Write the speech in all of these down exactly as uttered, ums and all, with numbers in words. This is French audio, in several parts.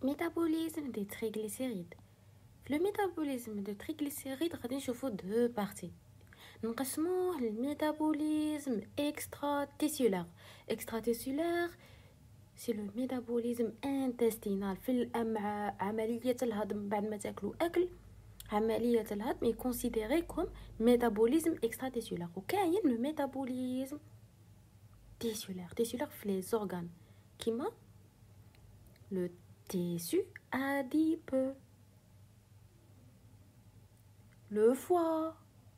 métabolisme des triglycérides. في le métabolisme des triglycérides غادي نشوفو deux parties. نقسموه للميتابوليزم extra tissulaire. extra tissulaire c'est le métabolisme intestinal في الامعاء. عمليه الهضم بعد ما تاكلوا اكل، عمليه الهضم est considéré comme métabolisme extra tissulaire. وكاين le métabolisme tissulaire. tissulaire في les organes كيما le tissu adipeux, le foie,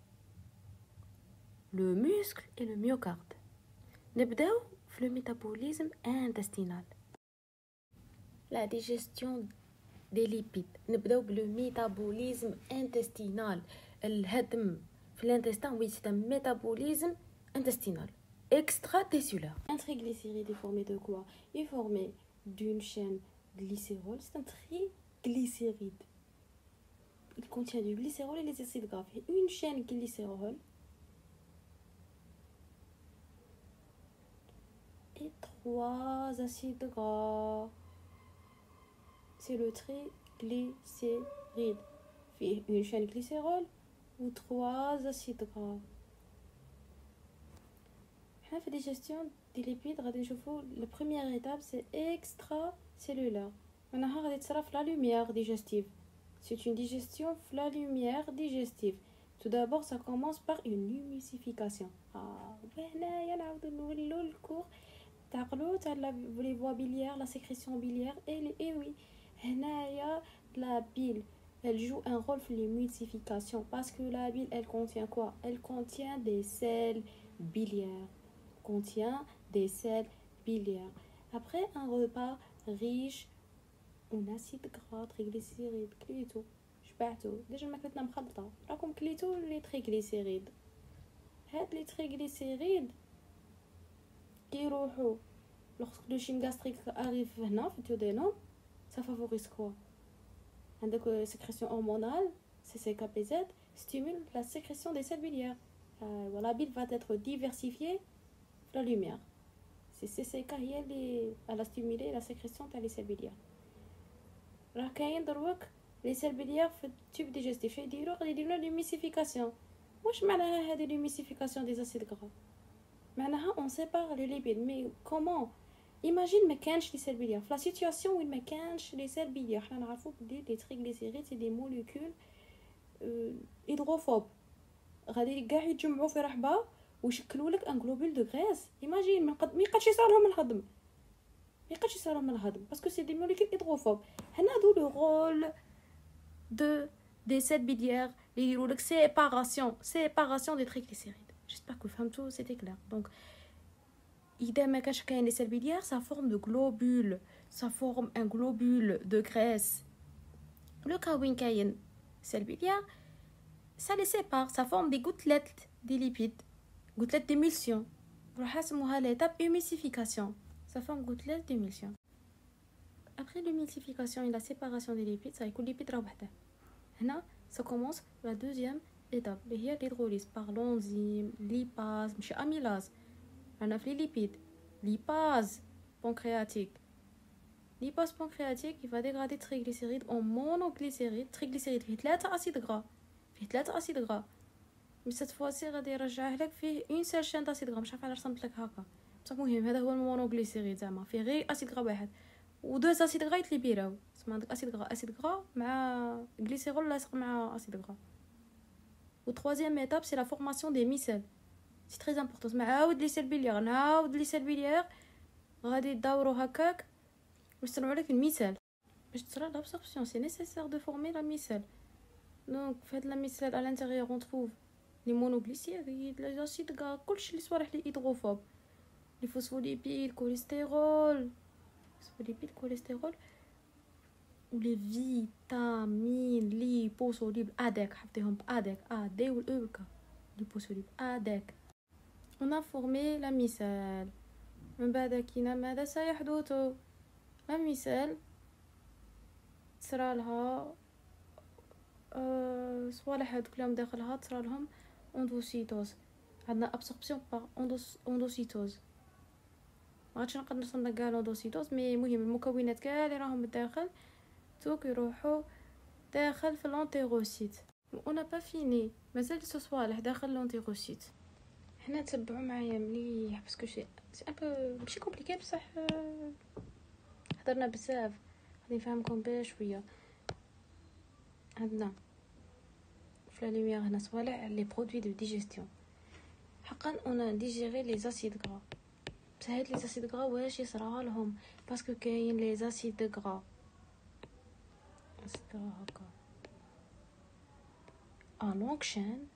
le muscle et le myocarde. نبداو في le métabolisme intestinal. La digestion des lipides. نبداو بلو métabolisme intestinal. الهضم في l'intestin, oui, c'est un métabolisme intestinal extra-tissulaire. Un triglycéride est formé de quoi? Il est formé d'une chaîne glycérol. C'est un triglycéride. Il contient du glycérol et les acides gras. Une chaîne glycérol et trois acides gras. C'est le triglycéride. Une chaîne glycérol ou trois acides gras. La digestion des lipides, la première étape c'est extracellulaire. Maintenant, on va la lumière digestive. C'est une digestion la lumière digestive. Tout d'abord, ça commence par une humidification. Ah, le cours les voies biliaires, la sécrétion biliaire et, et oui, la bile. Elle joue un rôle dans l'humidification parce que la bile, elle contient quoi? Elle contient des sels biliaires. contient des sels biliaires. Après un repas riche en acides gras, triglycérides, كليتو شبعتو ديجا الماكلتنا مخلطه، راكم كليتو لي تريغليسيريد. هاد لي تريغليسيريد كيروحو لوغسك لو شيم غاستريك اريف هنا في التودينوم، ça favorise quoi? عندك sécrétion hormonale C C K P Z stimule la sécrétion des sels biliaires. Euh, la bile va être diversifiée la lumière. C'est C C K هي اللي elle a stimulé la sécrétion تاع les sels biliaires. راه كاين دروك les sels biliaires في التوب ديجستيف يديروا غادي يديروا l'humidification. واش معناها هذه l'humidification des acides gras؟ معناها on sépare les lipides. mais comment? imagine ما كانش les sels biliaires. في la situation où ما كانش les sels biliaires حنا نعرفوا بلي les triglycérides c'est des molécules euh, hydrophobes. غادي كاع يتجمعوا في رحبه ويشكلوا لك ان غلوبول دو غريس. ايماجين ما قد ما يقدش يصير لهم الهضم، ما يقدش يصير لهم الهضم باسكو سي دي موليكول هيدروفوب. هنا دو لو رول دو دي سيل بيليير اللي يديروا لك سيباراسيون سيباراسيون دي تريغليسيريد. جيسبر كو فهمتوا سيتي كلير. دونك اذا ما كانش كاين لي سيل بيليير سا فورم دو غلوبول سا فورم ان غلوبول دو غريس. لو كا وين كاين سيل بيليير ça les sépare, ça forme des gouttelettes des lipides, gouttelettes d'émulsion. On l'étape humidification, ça forme gouttelettes d'émulsion. Après l'humidification et la séparation des lipides, ça écoule lipides rawahdeh. Là, ça commence la deuxième étape, l'hydrolyse par l'enzyme lipase, مش amylase. On a fait les lipides, lipase pancréatique. Lipase pancréatique, il va dégrader triglycérides en monoglycérides, triglycérides فيه ثلاثة acides gras. فيه ثلاثة اسيد غرا. مي سات فواسي غادي يرجعه لك فيه اون سيل شين اسيد غرا. مش عارفه علاش رسمت لك هكا بصح مهم هذا هو المونوغليسيريد زعما فيه غير اسيد غرا واحد و دو اسيد غرا يتليبيراو. تسمى عندك اسيد غرا اسيد غرا مع غليسيرول لاصق مع اسيد غرا. و troisième étape c'est la formation des micelles. c'est très important. تسمى عاود لي سيل بيليير نعاود لي سيل بيليير غادي يدوروا هكاك باش يصنعوا لك الميسال. باش تصرا l'absorption c'est nécessaire de former la micelle. Donc, faites la micelle à l'intérieur, on trouve les monoglycérides, les acides gras, كلشي اللي صوالح لي hydrophobes, les phospholipides, cholestérol, phospholipides, cholestérol, ou les vitamines liposolubles A D E C, حفظيهم A D E C, A D ou E K, liposolubles A D E C. On a formé la micelle. من بعد كينا ماذا سيحدث؟ la micelle تصرى لها أه صوالح هادوك اللي داخلها تصرى لهم اندوسيتوز. عندنا ابسوربسيون بار اندوسيتوز. ما غاديش نقدر نصنع كاع لودوسيتوز، مي المهم المكونات كاع اللي راهم بالداخل توك يروحوا داخل في لونتيروسيت. انا با فيني مازال سو صوالح داخل لونتيروسيت. هنا تبعوا معايا مليح باسكو شي سي ان بو ماشي كومبليكي بصح هضرنا بزاف، غادي نفهمكم بشويه. عندنا في لا لوميير هنا صوالح لي برودوي دو ديجيستيون. حقا انا ديجيري لي زاسيد غرا، بصح هاد لي زاسيد غرا واش يصرا لهم؟ باسكو كاين لي زاسيد غرا اسكو هكا ا لونغ شين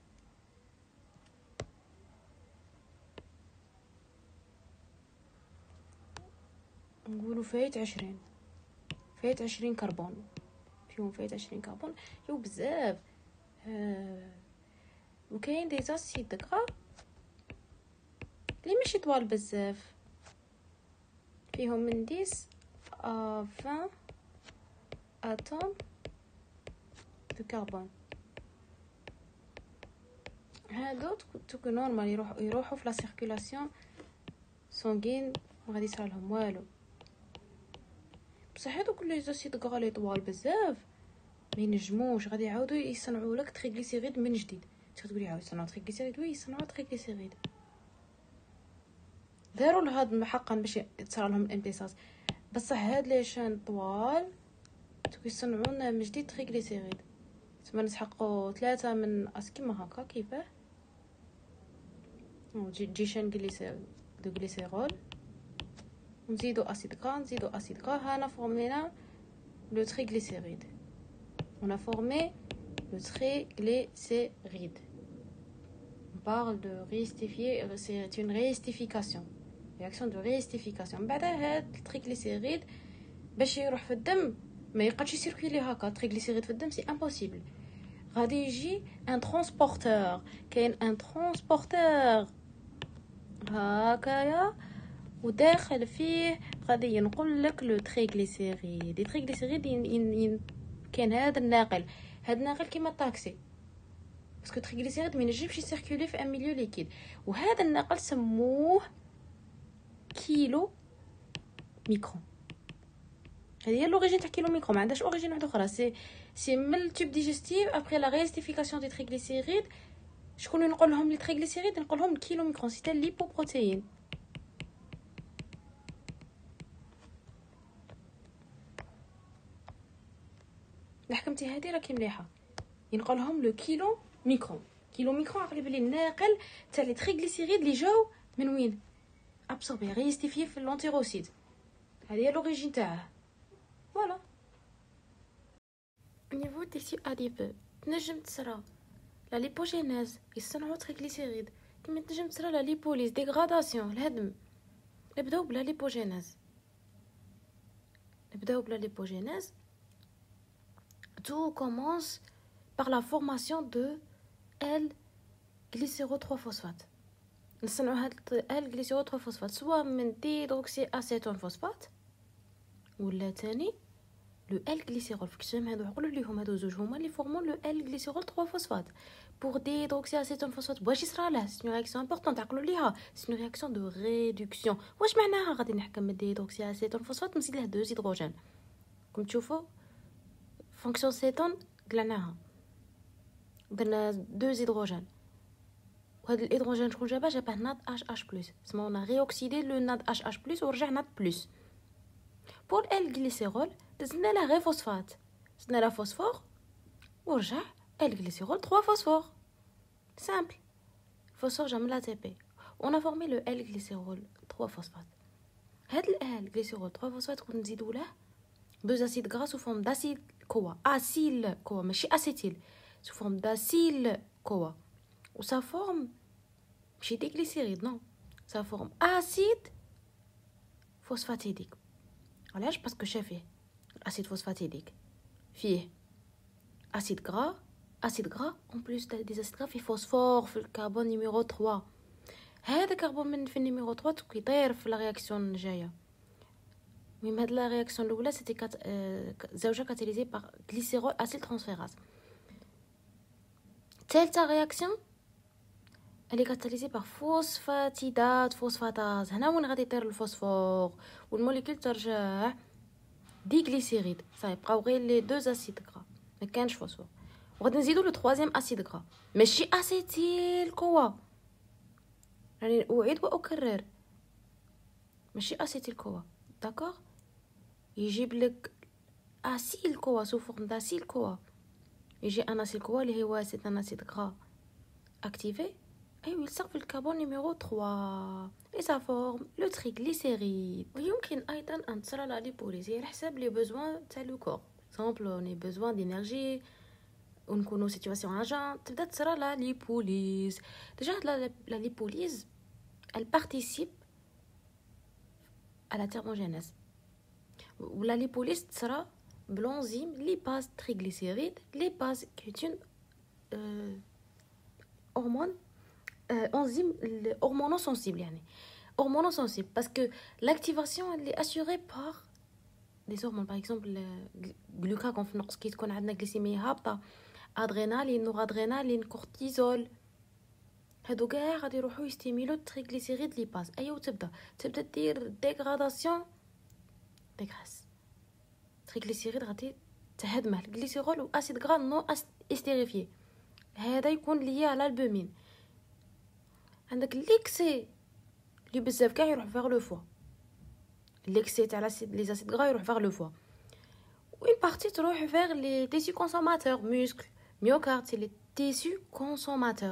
نقولوا فايت عشرين فايت عشرين كربون، فيهم فايت عشرين كربون يو بزاف. آه. وكاين دي زاسيد غرا لي ماشي طوال بزاف، فيهم من عشرة à vingt atomes de carbone. هادو تكون نورمال يروحوا يروحوا في لا سيركولاسيون سانغين، ما غادي يصرا لهم والو. بصح هادو كل لي زاسيد غرا لي طوال بزاف ما ينجموش، غادي يعاودوا يصنعوا لك تريغليسيريد من جديد. تقولي عاود يصنعوا تريغليسيريد؟ وي يصنعوا تريغليسيريد، داروا لهاد حقا باش تصرا لهم الامتصاص. بصح هاد لي شان طوال يصنعوا لنا من جديد تريغليسيريد، تما نسحقوا ثلاثه من اسكيما هكا كيفاه جي شان غليسيرول دو غليسيرول، نزيدوا اسيد غرا نزيدوا اسيد غرا. هنا فورمينا لو تريغليسيريد، on a formé le triglycéride. On parle de réestifier, c'est une réestification, réaction de réestification. بعد هاد التريغليسيريد باش يروح في الدم ما يقدرش يسيركولي هكا. التريغليسيريد في الدم سي امبوسيبل، غادي يجي ان ترونسبورتور. كاين ان ترونسبورتور هكايا وداخل فيه غادي ينقل لك لو تريغليسيريد. التريغليسيريد ين... ين... ين... كاين هذا الناقل، هذا الناقل كيما الطاكسي، باسكو التريغليسيريد ما ينجمش يسيركولي في ان ميليو ليكيد. وهذا الناقل سموه كيلو ميكرون. هذه هي لوريجين تاع كيلو ميكرون، ما عندهاش اوريجين واحده اخرى. سي سي من التوب ديجستيف ابري لا ريستيفيكاسيون دي تريغليسيريد. شكون ينقل لهم لي تريغليسيريد؟ نقول لهم كيلو ميكرون، سي تاع ليبوبروتيين. لحكمتي هذه راكي مليحه، ينقل لهم لو كيلو ميكرون. كيلو ميكرون عقلي بلي الناقل تاع لي تريغليسيريد اللي جاو من وين؟ ابسوربي ريستيفي في لونتيروسيد. هذه هي لوريجين تاعها. فوالا نيفو تيسي اديبو تنجم تصرا لا ليبوجينيز، يصنعوا تريغليسيريد، كيما تنجم تصرا لا ليبوليز ديغراداسيون الهدم. نبداو بلا ليبوجينيز نبداو بلا ليبوجينيز Tout commence par la formation de L-glycéro trois phosphate. نصنعوا هاد L-glycéro trois phosphate سواء من ديدروكسي اسيتون فوسفات ولا تاني لو L-glycérol. فكتشم هادو عقلوا ليهم هادو زوج هما اللي فورمون لو L-glycérol trois phosphate. Pour ديدروكسي اسيتون فوسفات واش يصرا له؟ سي رياكسيون امبورطونت عقلوا ليها، سي رياكسيون دو ريدكسيون. واش معناها؟ غادي نحكم من ديدروكسي اسيتون فوسفات نزيد له دو هيدروجين. كم تشوفوا فونكسيون سيتون قلعناها، درنا دو هيدروجين، وهذا الهيدروجين شكون جابه؟ جابه ناد اش اش بلس. سمونا ريوكسيدي لو ناد اش اش بلس ورجع ناد بلس. بور ال غليسيرول دزنا له غير فوسفات، دزنا له فوسفور ورجع ال غليسيرول trois فوسفور. سامبل، فوسفور جا من لا تي بي ونا فورمي لو ال غليسيرول trois فوسفات. هاد ال غليسيرول trois فوسفات كون نزيدو له deux acides gras sous forme d'acide CoA, acyl CoA ماشي acétyl, sous forme d'acyle CoA. ou ça forme ماشي دي glycéride non, ça forme acide phosphatidique. علاش؟ باسكو شافيه l'acide phosphatidique فيه acide gras, acide gras en plus des acides gras فيه phosphore في الكربون numéro trois. هذا كربون من في النيميرو trois كيطير في لا رياكسيون الجايه. المهم هاد لا رياكسيون الاولى سيتي كات زوجه كاتاليزي باغ غليسيرول اسيل ترانسفيراز. ثالثه رياكسيون اللي كاتاليزي باغ فوسفاتيدات فوسفاتاز. هنا وين غادي يطير الفوسفور والموليكول ترجع دي غليسيريد، صافي بقاو غير لي دو اسيد غرا، ما كانش فوسفور. وغادي نزيدو لو تروازيام اسيد غرا، ماشي اسيتيل كوا، يعني اعيد واكرر، ماشي اسيتيل كوا، داكوغ. يجيب لك اسيل كوا سو فورم داسيل كوا، يجي ان اسيل كوا اللي هو سيت ان اسيد غرا activé. Et il sert le carbone numéro trois et sa forme le triglycéride. ويمكن أيضا أن تصير la lipolyse على حسب les besoins تاع le corps. Par exemple, on a besoin d'énergie, ونكونوا situation urgente, تبدا تصير la lipolyse. Déjà la, la lipolyse, elle participe à la thermogénèse. La lipolyse تصير بl'enzyme lipase triglycéride, lipase qui est une euh, hormone Euh, enzyme hormonosensible يعني hormonosensible parce que l'activation elle est assurée par des hormones par exemple glucagon في النقص كي تكون عندنا glycémie هابطه ادرينالين نورادرينالين كورتيزول هادو كاع غادي يروحوا يستيميلو التريغليسيريد ليباز ايوا تبدا تبدا دير ديغراداسيون ديغراس تريغليسيريد غادي تهدمه الجليسيرول واسيد غرا نو استيريفيي هذا يكون ليا على البومين عندك ليكسي اللي بزاف كاع يروح فيغ لو فوا ليكسي تاع لاسيد لي زاسيد غرا يروح فيغ لو فوا وين بارتي تروح فيغ لي تيسيو كونسوماتور موسكل ميوكارد سي لي تيسيو كونسوماتور.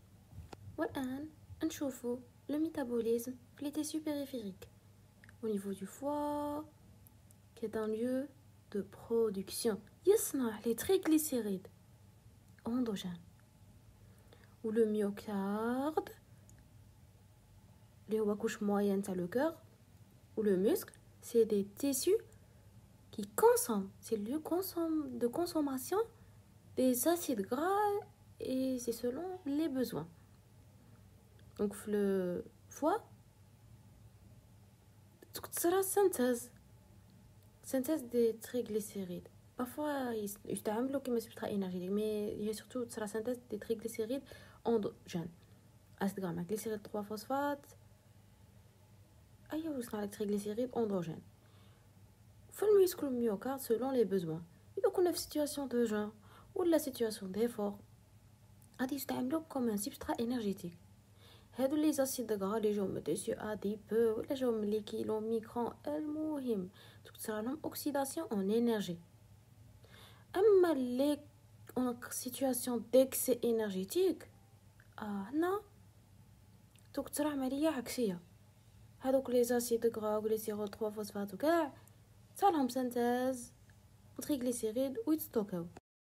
والان نشوفوا لو ميتابوليزم في لي تيسيو بيريفيريك au niveau du foie qui est un lieu de production يصنع لي triglycérides endogènes ou le myocarde les couches moyennes à le cœur ou le muscle, c'est des tissus qui consomment, c'est le consomme de consommation des acides gras et c'est selon les besoins. Donc le foie, c'est la synthèse, synthèse des triglycérides. Parfois, ils utilisent comme substrat énergétique, mais il y a surtout la synthèse des triglycérides endogènes. Acide gras, glycéride trois phosphate. أيوة يصنع لك triglycérides endogènes في الميوسكل الميوكارد selon les besoins. إذا كنا في situation de jeûne ولا situation d'effort غادي يستعملوه comme un substrat énergétique. هادو لي زاسيد غرا اللي جاو من تيسيو اديبو ولا جاو من لي كيلو ميكرون المهم تصرا لهم اوكسيداسيون en énergie. اما لي en situation d'excès énergétique اه هنا تصرا عمليه عكسيه. هذوك لي زاسيد غرا وغليسيرول trois phosphate وكاع صار لهم سينثيز وتريغليسيريد ويتستوكاو.